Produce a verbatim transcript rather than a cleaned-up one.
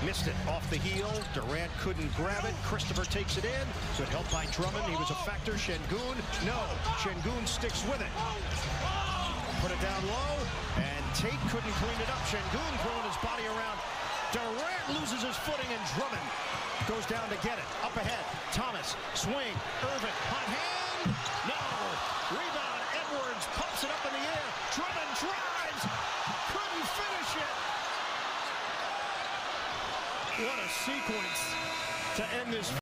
Missed it off the heel. Durant couldn't grab it. Christopher takes it in. Good help by Drummond. He was a factor. Şengün, no. Şengün sticks with it. Put it down low, and Tate couldn't clean it up. Şengün throwing his body around. Durant loses his footing, and Drummond goes down to get it. Up ahead, Thomas, swing, Irving, hot hand, no. Rebound, Edwards pops it up in the air. Drummond drives, couldn't finish it. What a sequence to end this.